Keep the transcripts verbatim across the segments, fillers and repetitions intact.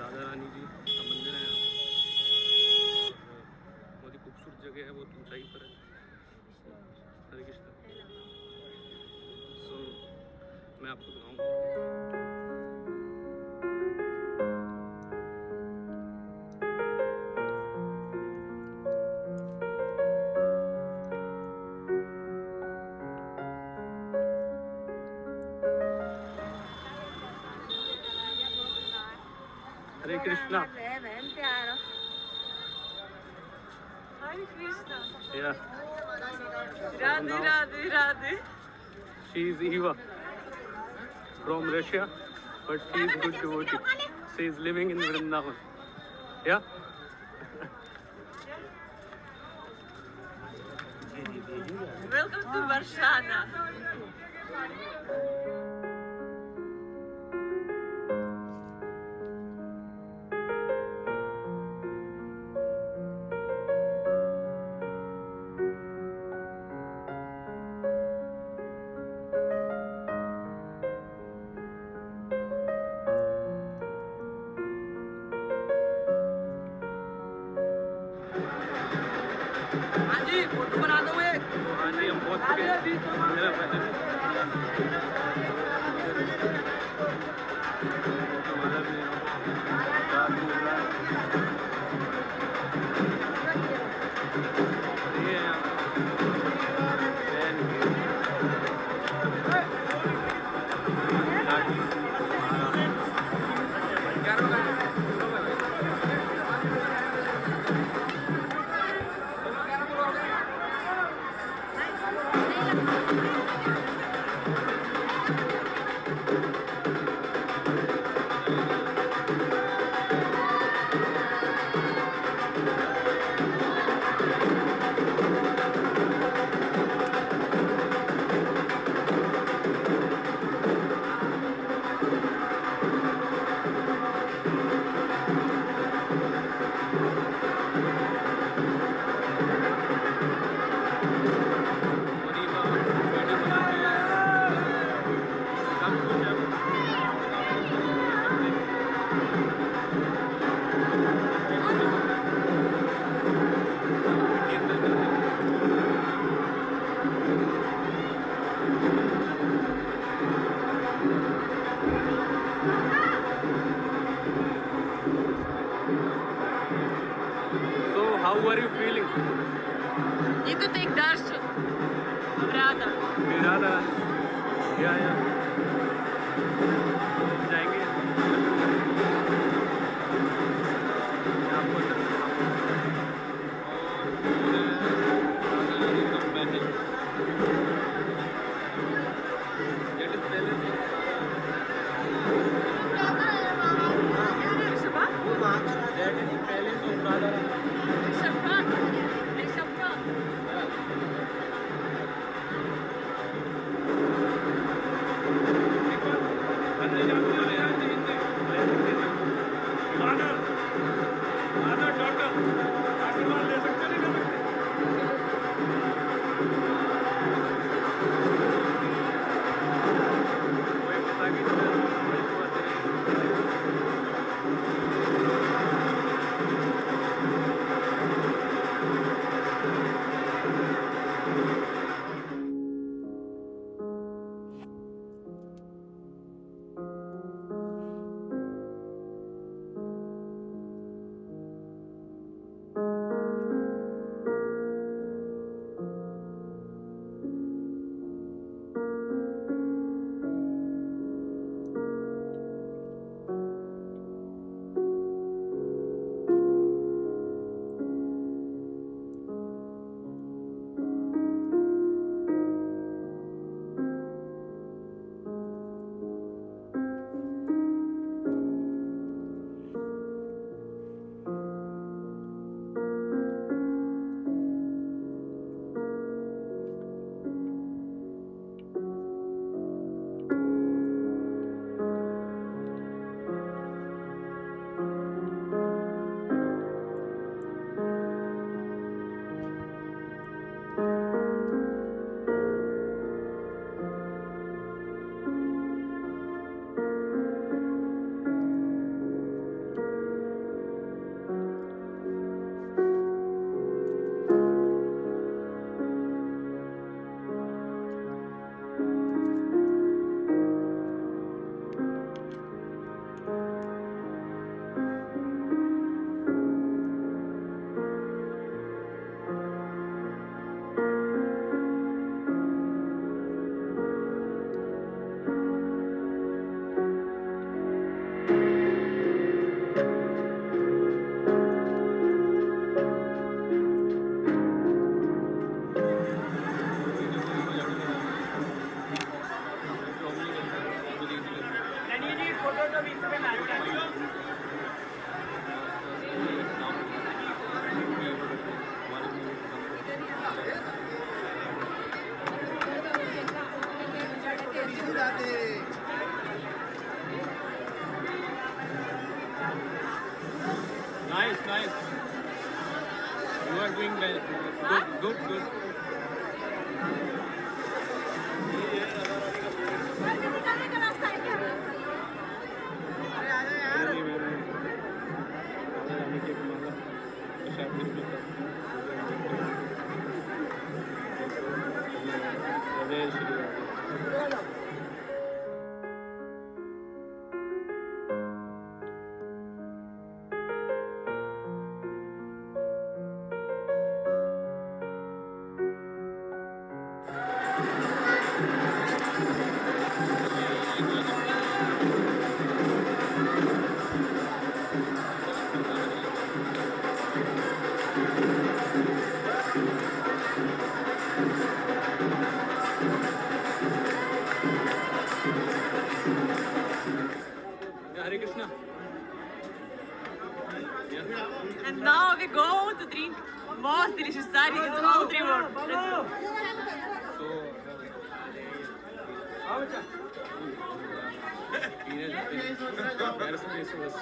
राधा रानी जी का मंदिर है यहाँ। बहुत ही खूबसूरत जगह है, बहुत ऊंचाई पर है। हरे कृष्ण। सो मैं आपको दिखाऊंगा। हरे Krishna. Hare Krishna. Yeah. Radhe, Radhe, Radhe. She is Eva from Russia, but she is good devotee. She is living in Vrindavan. Yeah. Welcome to Barsana. हाँ जी, फोटो बना दो एक। हाँ जी, हम बहुत मेरा पहले हमारा भी ये है How are you feeling? Need to take darshan of Radha. Radha. Yeah, yeah. जाएंगे। यहाँ पर Nice, nice. You are doing well. Good, good, good. Hare Krishna. Yeah. And now we go to drink most delicious sari in the whole river. Let's go. So, Paris place was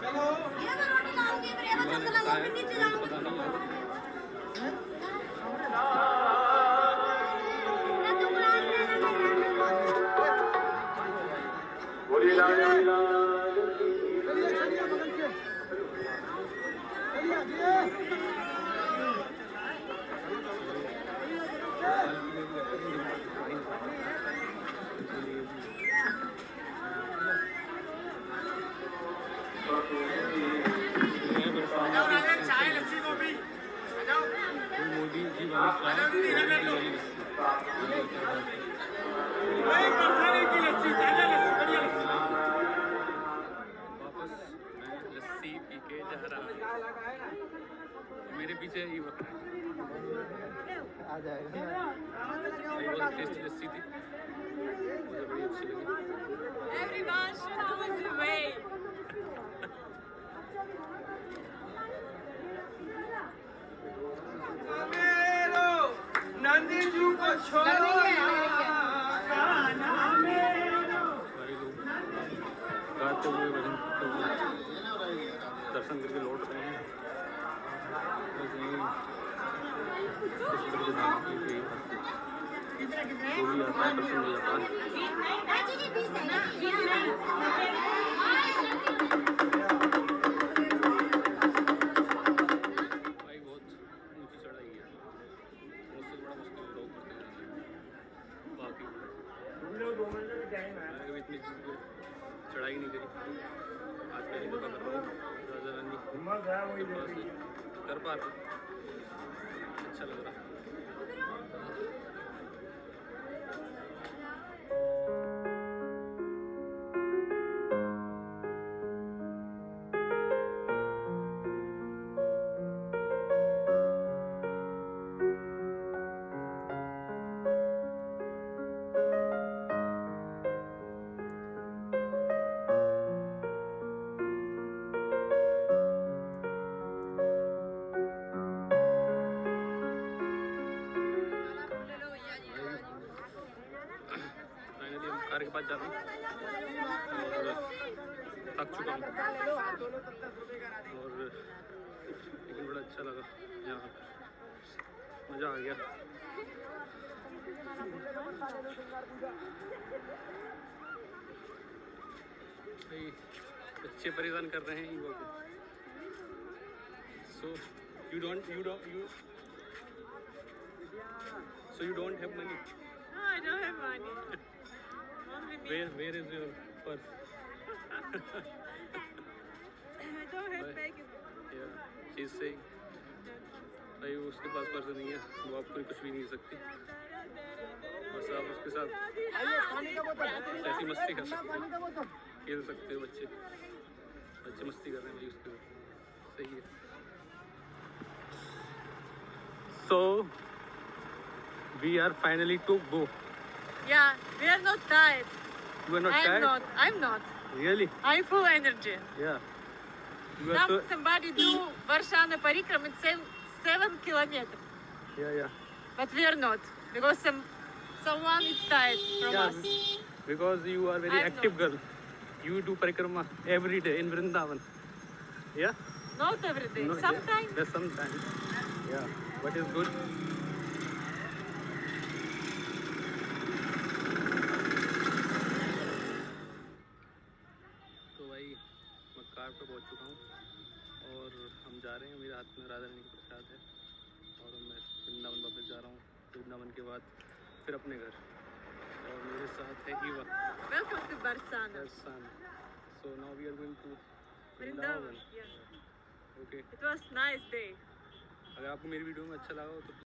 Modi ji वाली वापस मैं लस्सी P के जा रहा हूँ। मेरे पीछे ही वो आ जाएगा। बहुत टेस्टी लस्सी थी, मुझे बड़ी अच्छी लगी। Everyone should lose the way. Nandi ji को छोड़ो गाते हुए भजन दर्शन करके लौट रहे हैं। जो भी आता है दर्शन हो जाता है। भाई बहुत ऊंची चढ़ाई है, मुझसे बड़ा मुश्किल है लोग करते हैं। बाकी मैंने कभी इतनी चढ़ाई नहीं करी, आज पहली दफा कर रहा हूँ। राजा रानी के पास कर पा रहा, अच्छा लग रहा। कार के पास जा रहा हूँ और थक चुका हूँ, और लेकिन बड़ा अच्छा लगा यहाँ, मज़ा आ गया। भाई बच्चे परेशान कर रहे हैं ईवा को। So you don't you don't you so you don't have money? No, I don't have money. Only me. Where where is your purse? I don't have bag. Yeah, she's saying भाई उसके पास purse नहीं है, वो आपको कुछ भी नहीं दे सकती। बस आप उसके साथ ऐसी मस्ती कर सकते हो, खेल सकते हो। बच्चे बच्चे मस्ती कर रहे हैं भाई उसके साथ, सही है। So we are finally to go. Yeah, we are not tired. You are not I'm tired? not. I'm not. Really? I'm full energy. Yeah. You are Some, so... somebody do Barsana parikram in seven, seven kilometers. Yeah, yeah. But we are not. Because some someone is tired from Yeah, us. because you are very I'm active not. girl. You do parikrama every day in Vrindavan. Yeah? Not every day. No, Sometimes. Yes, sometimes. Yeah, but it's good. तो भाई मैं car पे पहुंच चुका हूँ और हम जा रहे हैं। मेरे हाथ में राधा रानी का प्रसाद है और मैं वृंदावन वापस जा रहा हूँ। वृंदावन के बाद फिर अपने घर और मेरे साथ है Eva. Welcome to Barsana. Barsana. So now we are going to Vrindavan. Vrindavan. Yeah. Okay. It was nice day. अगर आपको मेरी वीडियो में अच्छा लगा हो तो